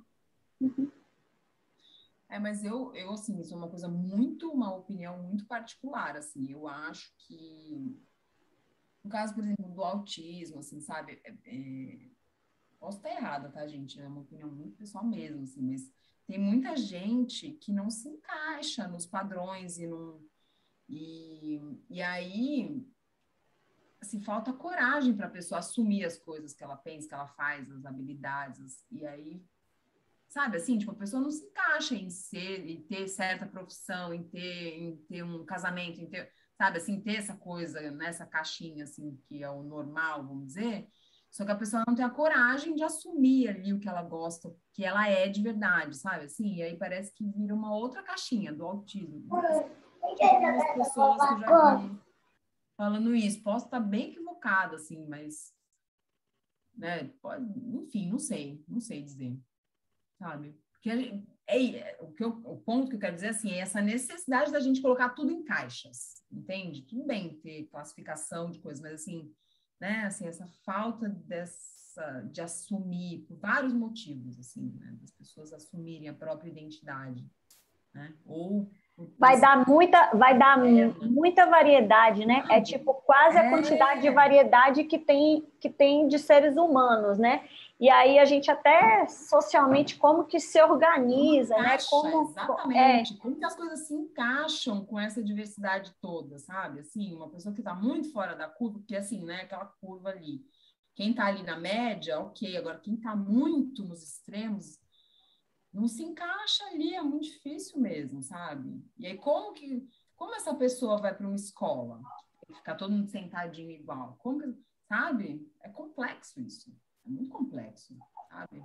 é, mas eu, eu, assim, isso é uma coisa muito, uma opinião muito particular, assim, eu acho que, no caso, por exemplo, do autismo, assim, sabe, é, é, posso estar errada, tá, gente, é uma opinião muito pessoal mesmo, assim, mas tem muita gente que não se encaixa nos padrões e não, e, e aí, assim, falta coragem para a pessoa assumir as coisas que ela pensa, que ela faz, as habilidades, as- e aí sabe, assim, tipo, a pessoa não se encaixa em ser, em ter certa profissão, em ter, em ter um casamento, em ter, sabe, assim, ter essa coisa, nessa caixinha, assim, que é o normal, vamos dizer, só que a pessoa não tem a coragem de assumir ali o que ela gosta, o que ela é de verdade, sabe, assim, e aí parece que vira uma outra caixinha do autismo. Tem algumas pessoas que eu já vi falando isso, posso estar bem equivocada, assim, mas, né, pode, enfim, não sei, não sei dizer. Sabe? Porque a gente, é, é, o, que eu, o ponto que eu quero dizer assim, é essa necessidade da gente colocar tudo em caixas, entende? Tudo bem ter classificação de coisas, mas assim, né, assim, essa falta dessa, de assumir, por vários motivos, assim, né, das pessoas assumirem a própria identidade, né? Ou por Vai dar muita, vai dar externa, muita variedade, né? É sabe? tipo quase a quantidade de É, variedade que tem, que tem de seres humanos, né? E aí a gente até socialmente como que se organiza, né? encaixa, Como é, exatamente. Como que as coisas se encaixam com essa diversidade toda, sabe? Assim, uma pessoa que está muito fora da curva, porque assim, né, aquela curva ali. Quem está ali na média, ok. Agora, quem está muito nos extremos, não se encaixa ali, é muito difícil mesmo, sabe? E aí, como que, como essa pessoa vai para uma escola? Ficar todo mundo sentadinho igual? Como que, sabe? É complexo isso. É muito complexo, sabe?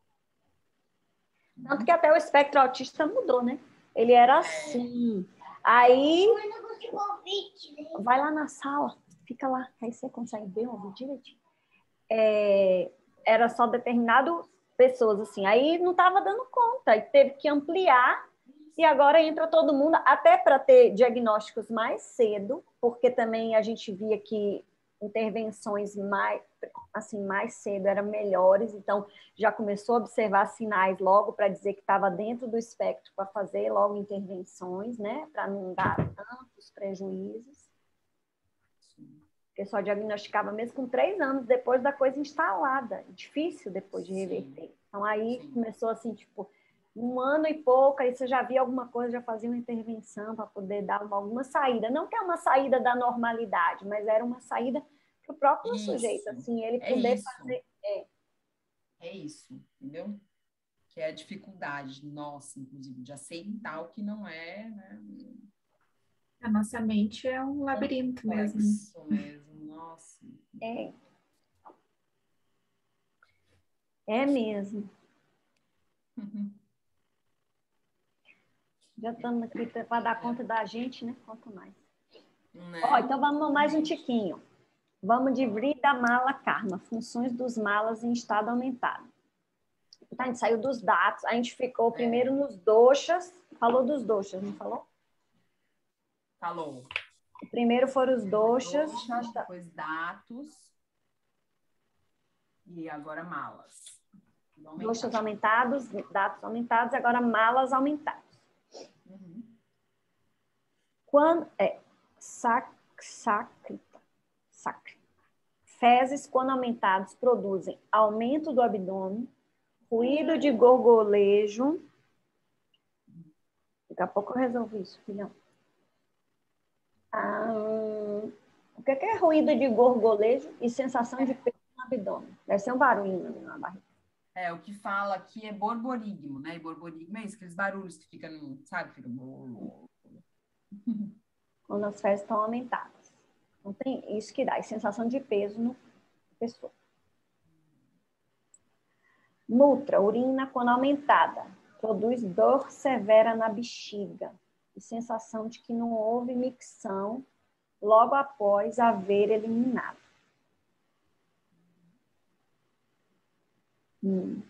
tanto que até o espectro autista mudou, né? Ele era assim. Aí vai lá na sala, fica lá, aí você consegue ver, ouvir direitinho. É, era só determinado pessoas assim. Aí não estava dando conta, e teve que ampliar. E agora entra todo mundo, até para ter diagnósticos mais cedo, porque também a gente via que intervenções mais, assim, mais cedo eram melhores, então já começou a observar sinais logo para dizer que estava dentro do espectro para fazer logo intervenções, né, para não dar tantos prejuízos. Porque só diagnosticava mesmo com três anos depois da coisa instalada. Difícil depois de reverter. Sim. Então aí Sim. começou assim, tipo, um ano e pouco, aí você já via alguma coisa, já fazia uma intervenção para poder dar uma, alguma saída. Não que é uma saída da normalidade, mas era uma saída para o próprio isso. sujeito, assim, ele é poder isso. fazer. É. é isso, entendeu? Que é a dificuldade nossa, inclusive, de aceitar o que não é, né? A nossa mente é um labirinto mesmo. Isso mesmo, nossa. É. É mesmo. Uhum. Já estamos aqui para dar conta da gente, né? Quanto mais. Né? Ó, então vamos mais um tiquinho. Vamos de Vrida Mala Karma, funções dos malas em estado aumentado. Então, a gente saiu dos dados, a gente ficou primeiro é. nos doshas, falou dos doshas, não falou? Falou. O primeiro foram os doshas. Doshas, depois datos e agora malas. Doshas aumentados, dados aumentados, agora malas aumentados. Uhum. Quando, é, sac, sacrita, sac. Fezes, quando aumentados, produzem aumento do abdômen, ruído de gorgolejo. Daqui a pouco eu resolvo isso, filhão. Ah, o que é ruído de gorgolejo e sensação de peso na abdômen. Deve ser um barulho ali na barriga. É, o que fala aqui é borborigmo, né? E borborigmo é isso, aqueles barulhos que ficam, no, sabe? Fica... Quando as fezes estão aumentadas. Então, tem isso que dá, a sensação de peso na pessoa. Mutra, urina quando aumentada, produz dor severa na bexiga e sensação de que não houve micção logo após haver eliminado. Hum.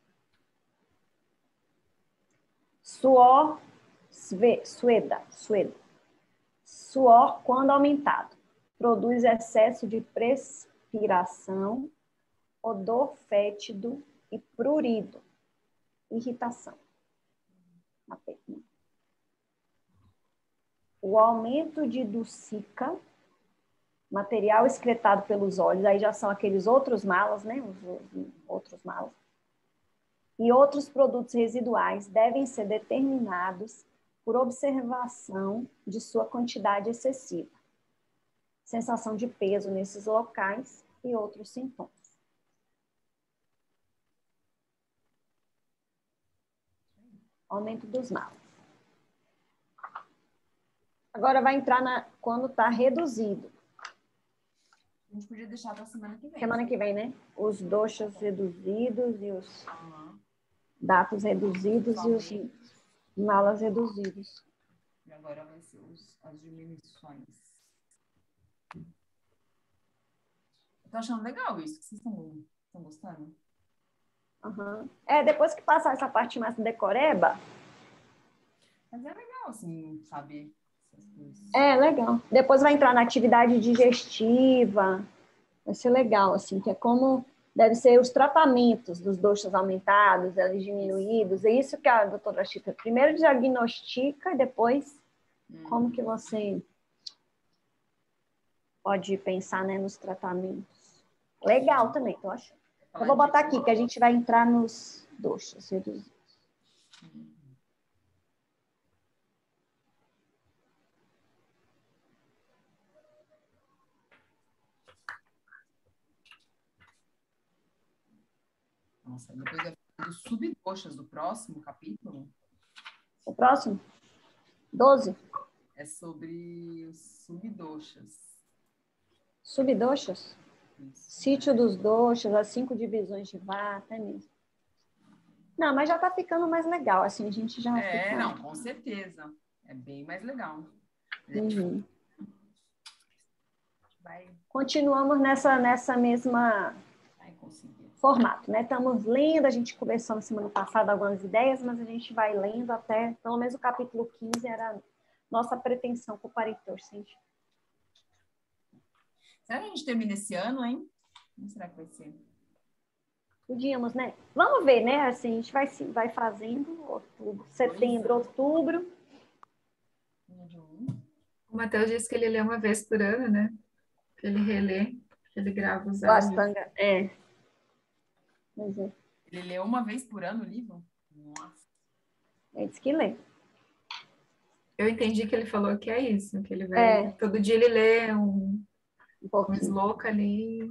Suor, sve, sueda, sueda. Suor quando aumentado, produz excesso de transpiração, odor fétido e prurido, irritação. O aumento de dulcica, material excretado pelos olhos, aí já são aqueles outros malas, né? Os, os outros malas. E outros produtos residuais devem ser determinados por observação de sua quantidade excessiva. Sensação de peso nesses locais e outros sintomas. Aumento dos malas. Agora vai entrar na, quando está reduzido. A gente podia deixar para semana que vem. Semana que vem, né? Os doshas reduzidos e os Uhum. datos reduzidos e os malas reduzidos. E agora vai ser os, as diminuições. Eu tô achando legal isso, que vocês estão, estão gostando? Uhum. É, depois que passar essa parte mais decoreba. Mas é legal, assim, saber essas coisas. É, legal. Depois vai entrar na atividade digestiva. Vai ser legal, assim, que é como deve ser os tratamentos dos doshas aumentados, eles diminuídos. É isso que a doutora Chita primeiro diagnostica e depois hum. como que você pode pensar, né, nos tratamentos. Legal também, tô achando. Eu vou botar aqui que a gente vai entrar nos doshas reduzidos. Nossa, depois eu falo dos subdoshas do próximo capítulo. O próximo? doze? É sobre os subdoshas. Subdoshas? Isso. Sítio dos doshas, as cinco divisões de vata, é mesmo. Não, mas já tá ficando mais legal, assim, a gente já É, fica... não, com certeza. É bem mais legal. Uhum. Vai... Continuamos nessa, nessa mesma vai conseguir. Formato, né? Estamos lendo, a gente conversou na semana passada algumas ideias, mas a gente vai lendo até, pelo menos o capítulo quinze era a nossa pretensão com o Paritor. Será que a gente termina esse ano, hein? Como será que vai ser? Podíamos, né? Vamos ver, né? Assim, a gente vai, vai fazendo outubro, setembro, outubro. O Matheus disse que ele lê uma vez por ano, né? Que ele relê, que ele grava os áudios. Bastante, é. Mas é. Ele lê uma vez por ano o livro? Nossa. Ele disse que lê. Eu entendi que ele falou que é isso, que ele vai... É. Todo dia ele lê um, um, um sloka ali.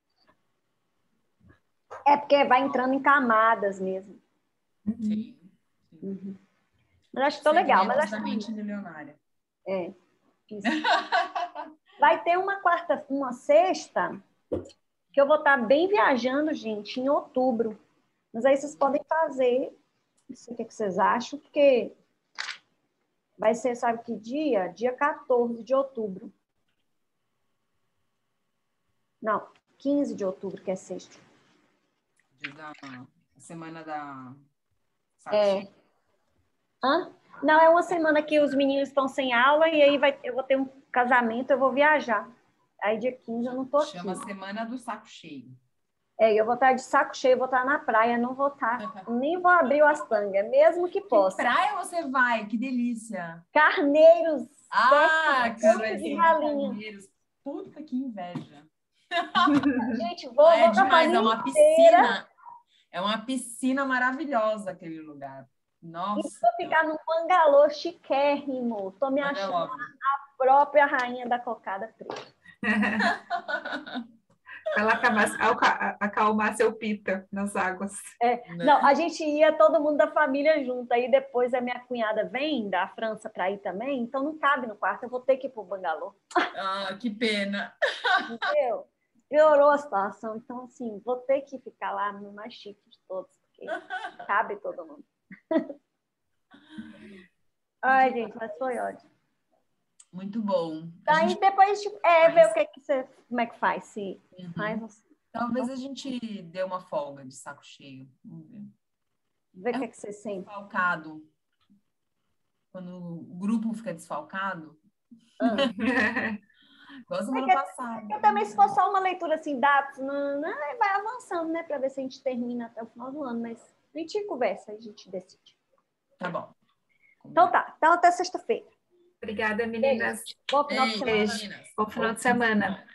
É porque vai entrando em camadas mesmo. Uhum. Sim. Sim. Uhum. Mas acho que tô legal. Mas acho da mente milionária. É. Isso. Vai ter uma quarta, uma sexta, que eu vou estar bem viajando, gente, em outubro. Mas aí vocês podem fazer, não sei o que vocês acham, porque vai ser, sabe que dia? Dia quatorze de outubro. Não, quinze de outubro, que é sexta. Dia da semana da... É. Hã? Não, é uma semana que os meninos estão sem aula e aí vai, eu vou ter um casamento, eu vou viajar. Aí dia quinze eu não tô aqui. Chama Semana do Saco Cheio. É, eu vou estar de saco cheio, vou estar na praia, não vou estar, nem vou abrir o Astanga, mesmo que possa. Que praia você vai? Que delícia! Carneiros! Ah, cara, de galinha. Carneiros. Puta que inveja. Gente, vou, ah, é vou demais, é uma piscina. É uma piscina maravilhosa aquele lugar. Nossa. E vou ficar num bangalô chiquérrimo. Tô me achando a própria rainha da cocada preta. Vai lá acalmar, aca- acalmar seu pita nas águas. É, Né? não, a gente ia todo mundo da família junto, aí depois a minha cunhada vem da França para ir também, então não cabe no quarto, eu vou ter que ir para o bangalô, Ah, que pena. entendeu? Piorou a situação, então assim, vou ter que ficar lá no mais chique de todos, porque cabe todo mundo. Ai, gente, mas foi ótimo. Muito bom. A Aí gente depois, tipo, é, faz. ver o que, que você, como é que faz, se Uhum. faz, assim, Talvez a gente dê uma folga de saco cheio. Vamos ver. ver o que, que você sente. Desfalcado. Quando o grupo fica desfalcado, Ah. igual semana que- passada. Eu também, se for só uma leitura assim, dados, não, não, aí vai avançando, né, para ver se a gente termina até o final do ano, mas a gente conversa, a gente decide. Tá bom. Então tá, então até sexta-feira. Obrigada, meninas. Bom final de Beijo, semana. Beijo. meninas. Bom final de semana.